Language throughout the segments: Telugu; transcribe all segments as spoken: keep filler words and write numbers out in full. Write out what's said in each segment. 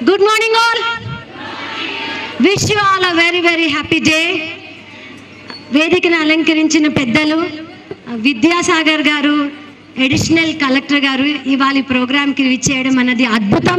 Good morning all. Wish you all a very very happy day. వేదికను అలంకరించిన పెద్దలు విద్యాసాగర్ గారు, అడిషనల్ కలెక్టర్ గారు ఇవాళ ప్రోగ్రామ్కి విచ్చేయడం అన్నది అద్భుతం.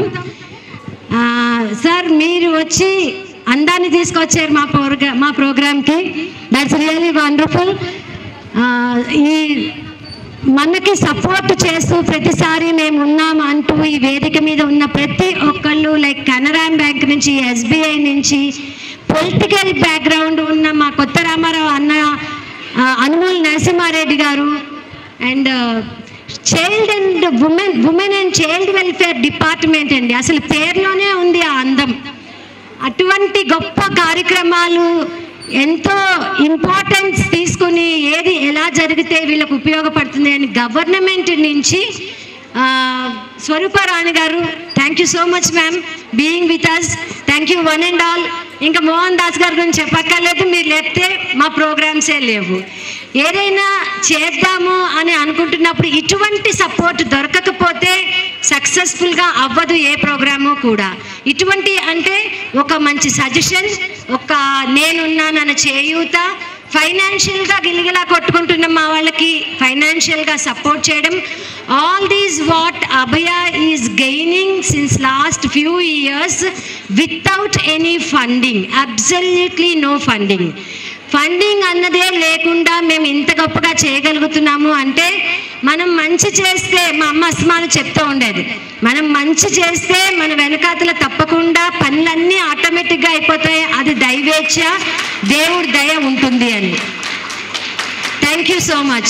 సార్ మీరు వచ్చి అందాన్ని తీసుకొచ్చారు మా ప్రోగ్రా మా ప్రోగ్రామ్కి. That's really wonderful. ఈ మనకి సపోర్ట్ చేస్తూ ప్రతిసారి మేము ఉన్నాం అంటూ ఈ వేదిక మీద ఉన్న ప్రతి ఒక్కళ్ళు, లైక్ కెనరా బ్యాంక్ నుంచి, ఎస్బీఐ నుంచి, పొలిటికల్ బ్యాక్గ్రౌండ్ ఉన్న మా కొత్త రామారావు అన్న, అనుమూల్ నరసింహారెడ్డి గారు, and child and women women and child welfare department అండి. అసలు పేరులోనే ఉంది ఆ అందం. అటువంటి గొప్ప కార్యక్రమాలు ఎంతో ఇంపార్టెన్స్ తీసుకుని ఏది ఎలా జరిగితే వీళ్ళకు ఉపయోగపడుతుంది అని గవర్నమెంట్ నుంచి స్వరూపరాణి గారు, thank you so much ma'am being with us. Thank you one and all. ఇంకా మోహన్ దాస్ గారి గురించి చెప్పక్కర్లేదు, మీరు లేకపోతే మా ప్రోగ్రామ్సే లేవు. ఏదైనా చేద్దాము అని అనుకుంటున్నప్పుడు ఇటువంటి సపోర్ట్ దొరకకపోతే సక్సెస్ఫుల్గా అవ్వదు ఏ ప్రోగ్రాము కూడా. ఇటువంటి అంటే ఒక మంచి సజెషన్, ఒక నేనున్నానన్న చేయూత, ఫైనాన్షియల్గా గిలిగిలా కొట్టుకుంటున్న మా వాళ్ళకి ఫైనాన్షియల్గా సపోర్ట్ చేయడం, all these what Abhaya is gaining since last few years without any funding, absolutely no funding. Funding అన్నదే లేకుండా మేము ఇంత గొప్పగా చేయగలుగుతున్నాము అంటే మనం మంచి చేస్తే, మా అమ్మ అస్మాలు చెప్తూ ఉండేది, మనం మంచి చేస్తే మన వెనకాతల తప్పకుండా పనులన్నీ ఆటోమేటిక్గా అయిపోతాయి, అది దైవేచ్ఛ, దేవుడి దయ ఉంటుంది అని. Thank you so much.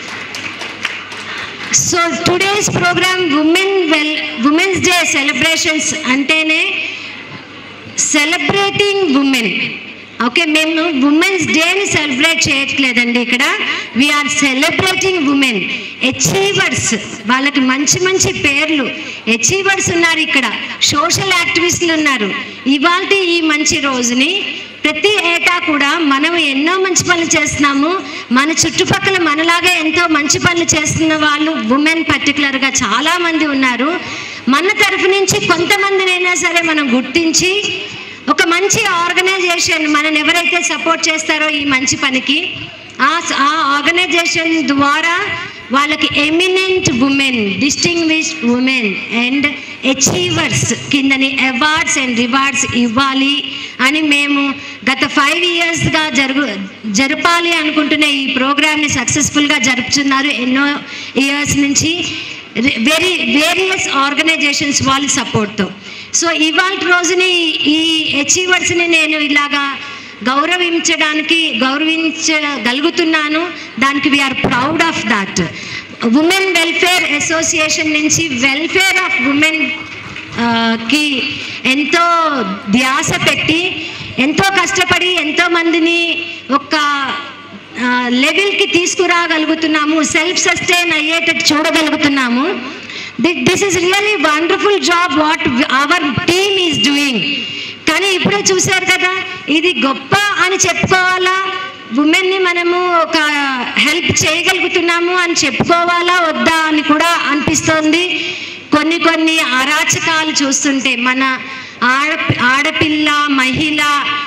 So today's program women well women's day celebrations అంటేనే సెలబ్రేటింగ్ ఉమెన్. ఓకే, మేము ఉమెన్స్ డేని సెలబ్రేట్ చేయట్లేదండి ఇక్కడ, వీఆర్ సెలబ్రేటింగ్ ఉమెన్ అచీవర్స్. వాళ్ళకి మంచి మంచి పేర్లు, అచీవర్స్ ఉన్నారు ఇక్కడ, సోషల్ యాక్టివిస్టులు ఉన్నారు. ఇవాళ ఈ మంచి రోజుని ప్రతి ఏటా కూడా మనం ఎన్నో మంచి పనులు చేస్తున్నాము. మన చుట్టుపక్కల మనలాగే ఎంతో మంచి పనులు చేస్తున్న వాళ్ళు ఉమెన్ పర్టికులర్గా చాలామంది ఉన్నారు. మన తరఫు నుంచి కొంతమందినైనా సరే మనం గుర్తించి ఒక మంచి ఆర్గనైజేషన్ మనని ఎవరైతే సపోర్ట్ చేస్తారో ఈ మంచి పనికి, ఆ ఆర్గనైజేషన్ ద్వారా వాళ్ళకి eminent women, distinguished women and achievers కిందని అవార్డ్స్ అండ్ రివార్డ్స్ ఇవ్వాలి అని మేము గత ఫైవ్ ఇయర్స్గా జరుగు జరపాలి అనుకుంటున్న ఈ ప్రోగ్రామ్ని సక్సెస్ఫుల్గా జరుపుతున్నారు ఎన్నో ఇయర్స్ నుంచి వెరీ వేరియస్ ఆర్గనైజేషన్స్ వాళ్ళ సపోర్ట్తో. సో ఇవాళ రోజుని ఈ అచీవర్స్ని నేను ఇలాగా గౌరవించడానికి గౌరవించగలుగుతున్నాను. దానికి we are proud of that. Women welfare association నుంచి వెల్ఫేర్ ఆఫ్ ఉమెన్ కి ఎంతో ధ్యాస పెట్టి, ఎంతో కష్టపడి ఎంతో మందిని ఒక లెవెల్కి తీసుకురాగలుగుతున్నాము, సెల్ఫ్ సస్టైన్ అయ్యేటట్టు చూడగలుగుతున్నాము. This is really wonderful job what our team is doing. కానీ ఇప్పుడే చూశారు కదా, ఇది గొప్ప అని చెప్పుకోవాలా, ఉమెన్ని మనము ఒక హెల్ప్ చేయగలుగుతున్నాము అని చెప్పుకోవాలా వద్దా అని కూడా అనిపిస్తోంది. కొన్ని కొన్ని అరాచకాలు చూస్తుంటే, మన ఆడ ఆడపిల్ల మహిళ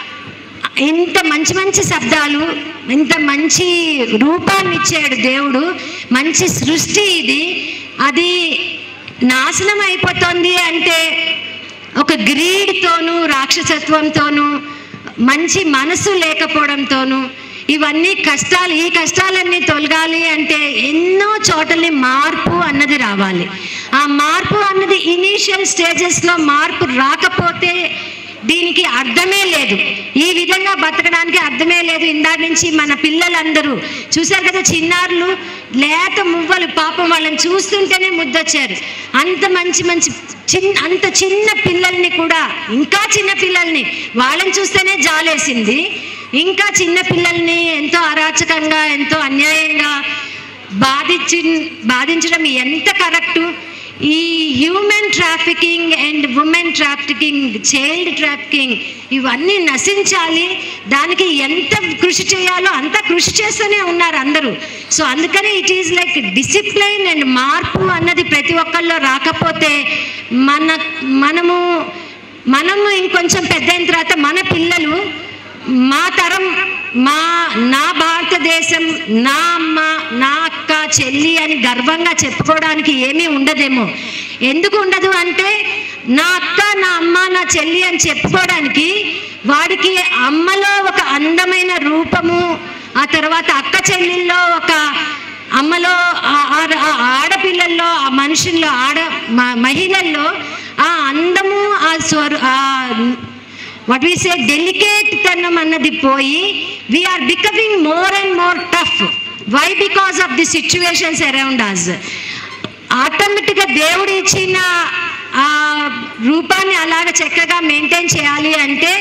ఇంత మంచి మంచి శబ్దాలు, ఇంత మంచి రూపాన్ని ఇచ్చాడు దేవుడు, మంచి సృష్టి ఇది, అది నాశనం అయిపోతుంది అంటే ఒక గ్రీడ్తోనూ రాక్షసత్వంతోనూ మంచి మనసు లేకపోవడంతోనూ ఇవన్నీ కష్టాలు. ఈ కష్టాలన్నీ తొలగాలి అంటే ఎన్నో చోటల్ని మార్పు అన్నది రావాలి. ఆ మార్పు అన్నది ఇనీషియల్ స్టేజెస్లో మార్పు రాకపోతే దీనికి అర్థమే లేదు, ఈ విధంగా బతకడానికి అర్థమే లేదు. ఇందాక నుంచి మన పిల్లలందరూ చూశారు కదా, చిన్నారులు, లేత మువ్వలు, పాపం వాళ్ళని చూస్తుంటేనే ముద్దొచ్చారు. అంత మంచి మంచి చిన్న అంత చిన్న పిల్లల్ని కూడా, ఇంకా చిన్న పిల్లల్ని వాళ్ళని చూస్తేనే జాలేసింది. ఇంకా చిన్న పిల్లల్ని ఎంతో అరాచకంగా, ఎంతో అన్యాయంగా బాధించి బాధించడం ఎంత కరెక్టు? ఈ human trafficking and women trafficking, child trafficking ఇవన్నీ నశించాలి. దానికి ఎంత కృషి చేయాలో అంత కృషి చేస్తూనే ఉన్నారు అందరూ. సో అందుకని it is like discipline and మార్పు అన్నది ప్రతి ఒక్కళ్ళలో రాకపోతే మన మనము మనము ఇంకొంచెం పెద్ద అయిన తర్వాత మన పిల్లలు మా తరం, మా నా భారతదేశం, నా అమ్మ, నా అక్క, చెల్లి అని గర్వంగా చెప్పుకోవడానికి ఏమీ ఉండదేమో. ఎందుకు ఉండదు అంటే నా అక్క, నా అమ్మ, నా చెల్లి అని చెప్పుకోవడానికి వాడికి అమ్మలో ఒక అందమైన రూపము, ఆ తర్వాత అక్క చెల్లెల్లో ఒక అమ్మలో ఆడపిల్లల్లో, ఆ మనుషుల్లో, ఆడ మహిళల్లో ఆ అందము, ఆ స్వరు ఆ వాట్ వి సే డెలికేట్ తనం అన్నది పోయి we are becoming more and more tough. Why? Because of the situations around us. ఆటోమేటిక్గా దేవుడు ఇచ్చిన ఆ రూపాన్ని అలాగ చక్కగా మెయింటైన్ చేయాలి అంటే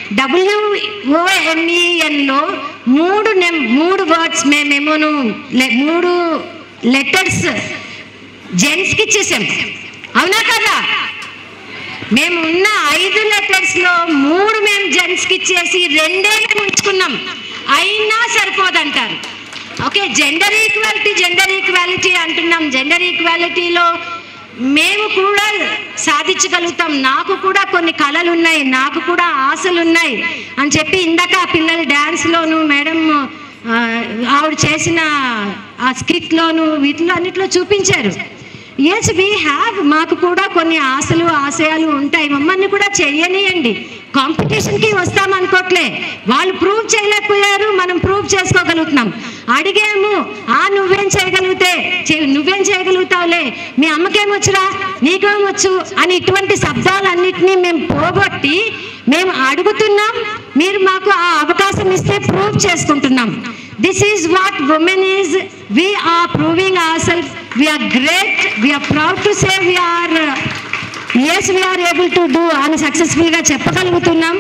డబ్ల్యూఓఎంఈఎన్లో మూడు నెం మూడు వర్డ్స్ మేమేమోను మూడు లెటర్స్ జెంట్స్కి ఇచ్చేసాం. అవునా కదా? మేము ఉన్న ఐదు లెటర్స్లో మూడు మేము జెంట్స్కి ఇచ్చేసి రెండే మేము ఉంచుకున్నాం. అయినా సరిపోదంటారు. Okay, gender equality gender equality అంటున్నాం. జెండర్ ఈక్వాలిటీలో మేము కూడా సాధించగలుగుతాం. నాకు కూడా కొన్ని కళలు ఉన్నాయి, నాకు కూడా ఆశలు ఉన్నాయి అని చెప్పి ఇందాక ఆ పిల్లలు డ్యాన్స్లోను మేడం ఆవిడ చేసిన ఆ స్కిట్లోను వీటిలో అన్నిట్లో చూపించారు. ఎస్ వీ హ్యావ్, మాకు కూడా కొన్ని ఆశలు ఆశయాలు ఉంటాయి. మమ్మల్ని కూడా చెయ్యనియండి. కాంపిటీషన్కి వస్తాం అనుకోవట్లే. వాళ్ళు ప్రూవ్ చేయలేకపోయారు, మనం ప్రూవ్ చేసుకోగలుగుతున్నాం. అడిగాము, ఆ నువ్వేం చేయగలిగితే నువ్వేం చేయగలుగుతావులే, మీ అమ్మకేమొచ్చురా, నీకేమొచ్చు అని ఇటువంటి శబ్దాలన్నింటినీ మేము పోగొట్టి మేము అడుగుతున్నాం. మీరు మాకు ఆ అవకాశం ఇస్తే ప్రూవ్ చేసుకుంటున్నాం. This is what women is. we are proving ourselves. We are great. We are proud to say we are uh, yes we are able to do అని సక్సెస్ఫుల్గా చెప్పగలుగుతున్నాం.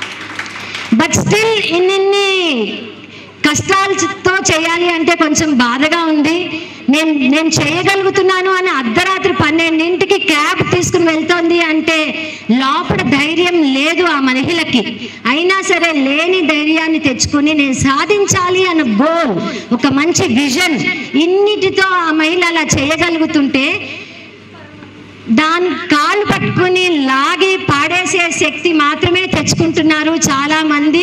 బట్ స్టిల్ ఇన్ని కష్టాలతో చేయాలి అంటే కొంచెం బాధగా ఉంది. నేను నేను చేయగలుగుతున్నాను అని అర్ధరాత్రి పన్నెండింటికి క్యాబ్ తీసుకుని వెళ్తోంది అంటే లోపల ధైర్యం లేదు ఆ మహిళకి. అయినా సరే లేని ధైర్యాన్ని తెచ్చుకుని నేను సాధించాలి అన్న గోల్, ఒక మంచి విజన్, ఇన్నిటితో ఆ మహిళ అలా చేయగలుగుతుంటే దాని కాళ్ళు పట్టుకుని లాగి పాడేసే శక్తి మాత్రమే తెచ్చుకుంటున్నారు చాలామంది.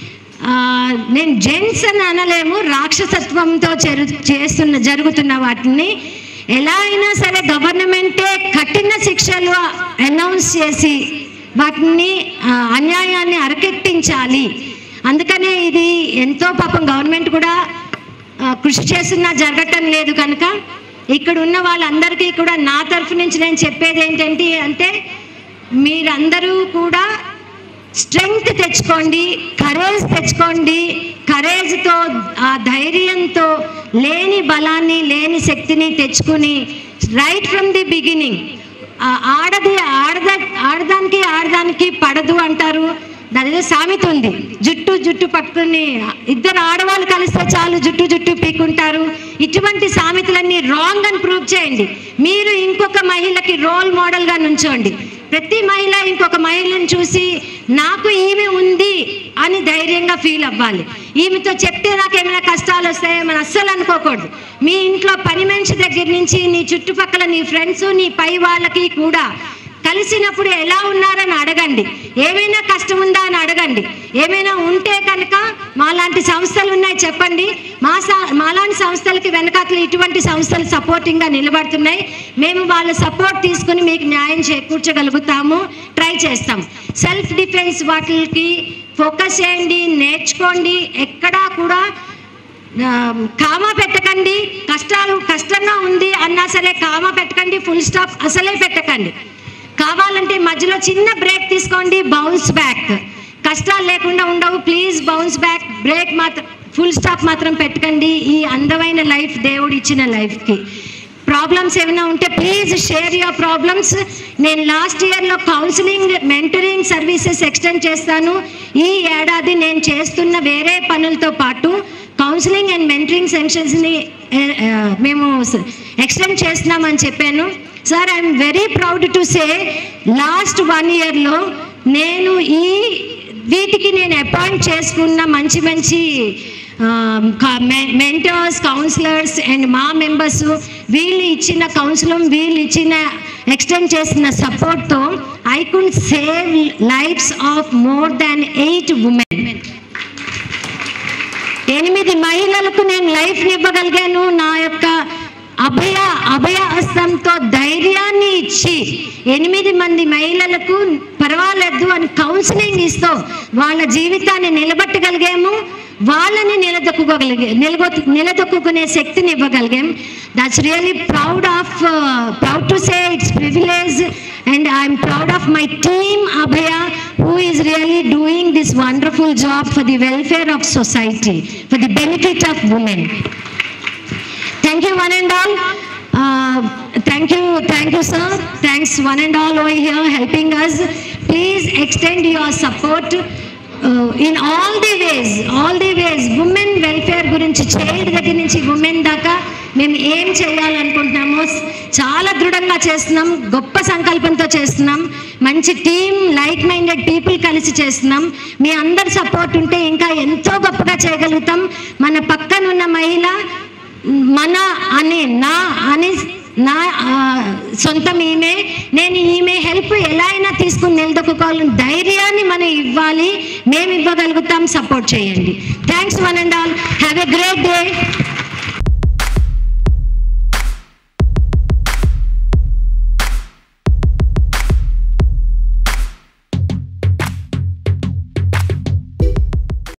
నేను జెంట్స్ అని అనలేము, రాక్షసత్వంతో చేస్తున్న జరుగుతున్న వాటిని ఎలా అయినా సరే గవర్నమెంటే కఠిన శిక్షలు అనౌన్స్ చేసి వాటిని అన్యాయాన్ని అరకెట్టించాలి. అందుకనే ఇది ఎంతో పాపం గవర్నమెంట్ కూడా కృషి చేస్తున్నా జరగటం లేదు. కనుక ఇక్కడ ఉన్న వాళ్ళందరికీ కూడా నా తరఫు నుంచి నేను చెప్పేది ఏంటంటే అంటే మీరందరూ కూడా స్ట్రెంగ్త్ తెచ్చుకోండి, కరేజ్ తెచ్చుకోండి. కరేజ్తో, ఆ ధైర్యంతో లేని బలాన్ని లేని శక్తిని తెచ్చుకుని రైట్ ఫ్రమ్ ది బిగినింగ్ ఆడది ఆడద ఆడదానికి ఆడదానికి పడదు అంటారు. దానిలో సామెత ఉంది, జుట్టు జుట్టు పట్టుకుని ఇద్దరు ఆడవాళ్ళు కలిస్తే చాలు జుట్టు జుట్టు పీక్కుంటారు. ఇటువంటి సామెతలన్నీ రాంగ్ అని ప్రూవ్ చేయండి. మీరు ఇంకొక మహిళకి రోల్ మోడల్గా నుంచోండి. ప్రతి మహిళ ఇంకొక మహిళను చూసి నాకు ఈమె ఉంది అని ధైర్యంగా ఫీల్ అవ్వాలి. ఈమెతో చెప్తే నాకు ఏమైనా కష్టాలు వస్తాయేమని అస్సలు అనుకోకూడదు. మీ ఇంట్లో పని మనిషి దగ్గర నుంచి నీ చుట్టుపక్కల నీ ఫ్రెండ్స్, నీ పై వాళ్ళకి కూడా కలిసినప్పుడు ఎలా ఉన్నారని అడగండి. ఏమైనా కష్టం ఉందా అని అడగండి. ఏమైనా ఉంటే కనుక మాలాంటి సంస్థలు ఉన్నాయి చెప్పండి. మా మాలాంటి సంస్థలకి వెనకాతలు ఇటువంటి సంస్థలు సపోర్టింగ్గా నిలబడుతున్నాయి. మేము వాళ్ళ సపోర్ట్ తీసుకుని మీకు న్యాయం చేకూర్చగలుగుతాము, ట్రై చేస్తాం. సెల్ఫ్ డిఫెన్స్ వాటికి ఫోకస్ చేయండి, నేర్చుకోండి. ఎక్కడా కూడా కామా పెట్టకండి. కష్టాలు కష్టంగా ఉంది అన్నా సరే కామా పెట్టకండి, ఫుల్ స్టాప్ అసలే పెట్టకండి. కావాలంటే మధ్యలో చిన్న బ్రేక్ తీసుకోండి, బౌన్స్ బ్యాక్. కష్టాలు లేకుండా ఉండవు, ప్లీజ్ బౌన్స్ బ్యాక్. బ్రేక్ మాత్రం, ఫుల్ స్టాప్ మాత్రం పెట్టకండి. ఈ అందమైన లైఫ్ దేవుడు ఇచ్చిన లైఫ్కి ప్రాబ్లమ్స్ ఏమైనా ఉంటే ప్లీజ్ షేర్ యువర్ ప్రాబ్లమ్స్. నేను లాస్ట్ ఇయర్లో కౌన్సిలింగ్, మెంటరింగ్ సర్వీసెస్ ఎక్స్టెండ్ చేస్తాను. ఈ ఏడాది నేను చేస్తున్న వేరే పనులతో పాటు కౌన్సిలింగ్ అండ్ మెంటరింగ్ సెక్షన్స్ని మేము ఎక్స్టెండ్ చేస్తున్నామని చెప్పాను. Sir I'm very proud to say last one ఇయర్లో నేను ఈ వీటికి నేను అపాయింట్ చేసుకున్న మంచి మంచి మెంటర్స్, కౌన్సిలర్స్ అండ్ మా మెంబర్స్ వీళ్ళు ఇచ్చిన కౌన్సిలం, వీళ్ళు ఇచ్చిన ఎక్స్టెండ్ చేసిన సపోర్ట్తో I could save lives of more than eight women. ఎనిమిది మహిళలకు నేను లైఫ్ని ఇవ్వగలిగాను. నా యొక్క అభయ అభయ హస్తంతో ధైర్యాన్ని ఇచ్చి ఎనిమిది మంది మహిళలకు పర్వాలేదు అని కౌన్సిలింగ్ ఇస్తూ వాళ్ళ జీవితాన్ని నిలబెట్టగలిగాము, వాళ్ళని నిలదొక్కుకోగలిగే నిలబొ నిలదొక్కునే శక్తిని ఇవ్వగలిగాం. That's really proud of proud to say it's privilege and I'm proud of my team Abhaya who is really doing this wonderful job for the welfare of society, for the benefit of women. Thank you one and all. Uh, thank you, thank you sir. Thanks one and all over here helping us. Please extend your support uh, in all the ways, all the ways. Women welfare గురించి చైల్డ్ దగ్గర నుంచి ఉమెన్ దాకా మేము ఏం చేయాలనుకుంటున్నామో చాలా దృఢంగా చేస్తున్నాం, గొప్ప సంకల్పంతో చేస్తున్నాం, మంచి టీం, లైక్ మైండెడ్ పీపుల్ కలిసి చేస్తున్నాం. మీ అందరి సపోర్ట్ ఉంటే ఇంకా ఎంతో గొప్పగా చేయగలుగుతాం. మన పక్కనున్న మహిళ మన అని నా అని నా సొంతం ఈమె, నేను ఈమె హెల్ప్ ఎలా అయినా తీసుకుని నిలదొక్కుకోవాలని ధైర్యాన్ని మనం ఇవ్వాలి. మేము ఇవ్వగలుగుతాం, సపోర్ట్ చేయండి. Thanks one and all. Have a great day.